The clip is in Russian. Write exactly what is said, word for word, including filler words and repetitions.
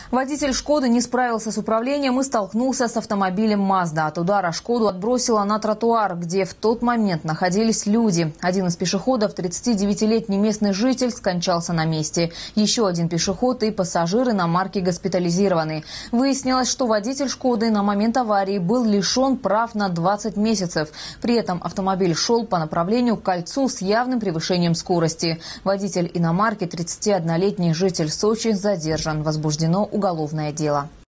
Водитель «Шкоды» не справился с управлением и столкнулся с автомобилем «Мазда». От удара «Шкоду» отбросило на тротуар, где в тот момент находились люди. Один из пешеходов, тридцатидевятилетний местный житель, скончался на месте. Еще один пешеход и пассажир иномарки госпитализированы. Выяснилось, что водитель «Шкоды» на момент аварии был лишен прав на двадцать месяцев. При этом автомобиль шел по направлению к кольцу с явным превышением скорости. Водитель иномарки, тридцатиоднолетний житель Сочи, задержан. Возбуждено уголовное дело.